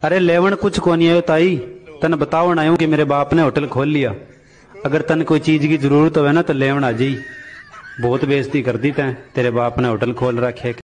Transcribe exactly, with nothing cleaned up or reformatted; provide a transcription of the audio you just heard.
अरे लेवन कुछ को नहीं आयो ताई, तन बतावन आयो कि मेरे बाप ने होटल खोल लिया। अगर तन कोई चीज की जरूरत हो ना तो लेवन आ जाई। बहुत बेइज्जती कर दी तैं, तेरे बाप ने होटल खोल रखे।